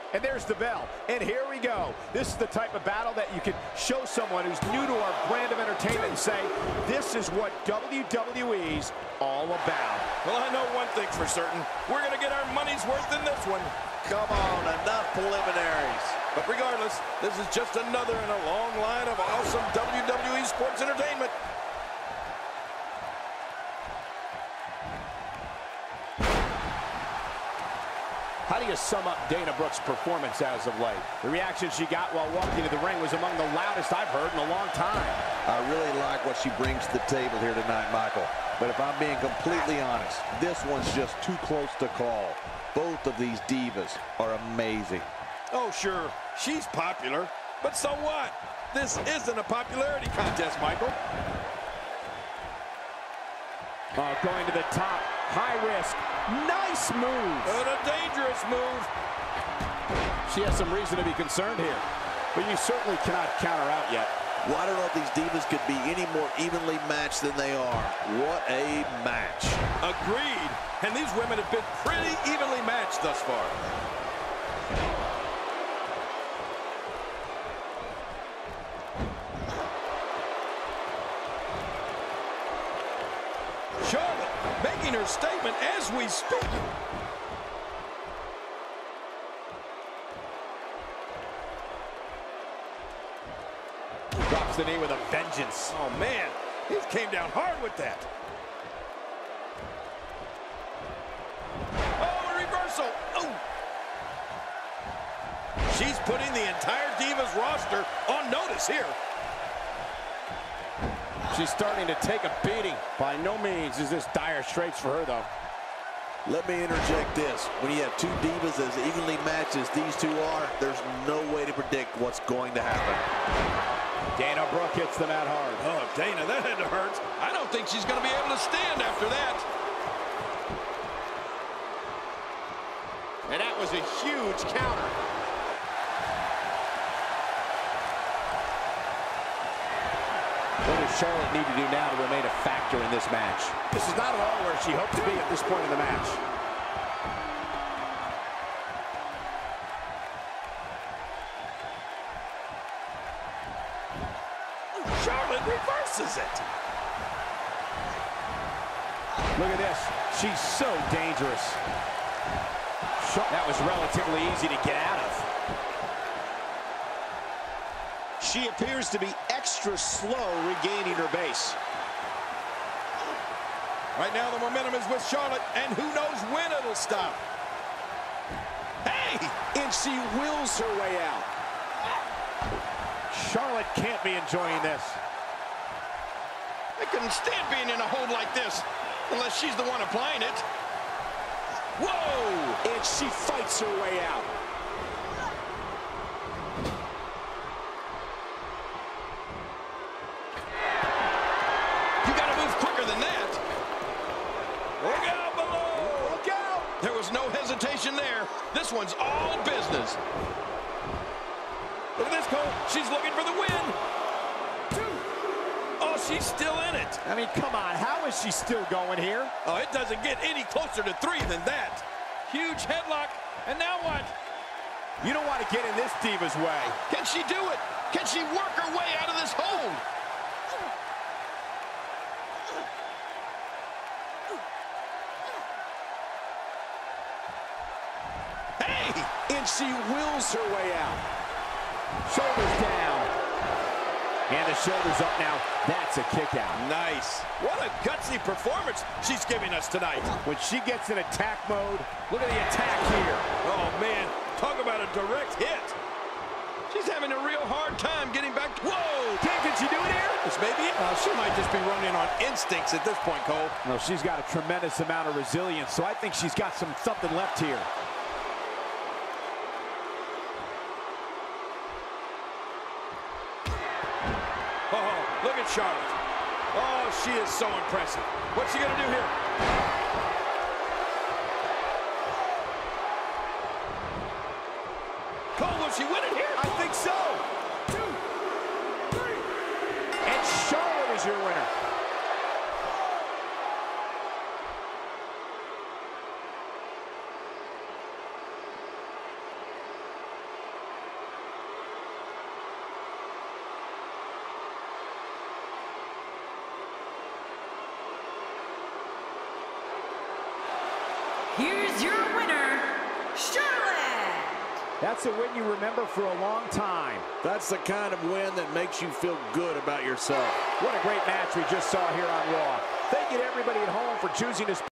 And there's the bell. And here we go. This is the type of battle that you can show someone who's new to our brand of entertainment and say, this is what WWE's all about. Well, I know one thing for certain. We're going to get our money's worth in this one. Come on, enough preliminaries. But regardless, this is just another in a long line of awesome WWE sports entertainment. How do you sum up Dana Brooke's performance as of late? The reaction she got while walking to the ring was among the loudest I've heard in a long time. I really like what she brings to the table here tonight, Michael. But if I'm being completely honest, this one's just too close to call. Both of these divas are amazing. Oh, sure, she's popular. But so what? This isn't a popularity contest, Michael. Going to the top. High risk. Nice move. And a dangerous move. She has some reason to be concerned here. But you certainly cannot count her out yet. Well, I don't know if these divas could be any more evenly matched than they are. What a match. Agreed. And these women have been pretty evenly matched thus far. Charlotte making her statement as we speak. Drops the knee with a vengeance. Oh, man. He came down hard with that. Oh, a reversal. Oh. She's putting the entire Divas roster on notice here. She's starting to take a beating. By no means is this dire straits for her, though. Let me interject this. When you have two divas as evenly matched as these two are, there's no way to predict what's going to happen. Dana Brooke hits them out hard. Oh, Dana, that had to hurt. I don't think she's going to be able to stand after that. And that was a huge counter. What does Charlotte need to do now to remain a factor in this match? This is not at all where she hoped to be at this point in the match. Charlotte reverses it. Look at this. She's so dangerous. That was relatively easy to get out of. She appears to be extra slow regaining her base. Right now the momentum is with Charlotte, and who knows when it'll stop. Hey! And she wills her way out. Charlotte can't be enjoying this. I couldn't stand being in a hold like this, unless she's the one applying it. Whoa! And she fights her way out. You gotta move quicker than that. Look out below! Look out! There was no hesitation there. This one's all business. Look at this, Cole. She's looking for the win. Oh, she's still in it. I mean, come on. How is she still going here? Oh, it doesn't get any closer to 3 than that. Huge headlock. And now what? You don't want to get in this diva's way. Can she do it? Can she work her way out of this hold? Hey! And she wills her way out. Shoulders down. And the shoulders up now. That's a kick out. Nice. What a gutsy performance she's giving us tonight. When she gets in attack mode, look at the attack here. Oh, man. Talk about a direct hit. She's having a real hard time getting back. Whoa! Can she do it here? This may be it. She might just be running on instincts at this point, Cole. No, she's got a tremendous amount of resilience, so I think she's got something left here. Oh, look at Charlotte. Oh, she is so impressive. What's she going to do here? Cole, will she win it here? I think so. 2, 3. And Charlotte is your winner. here's your winner, Charlotte. That's a win you remember for a long time. That's the kind of win that makes you feel good about yourself. What a great match we just saw here on Raw. Thank you to everybody at home for choosing to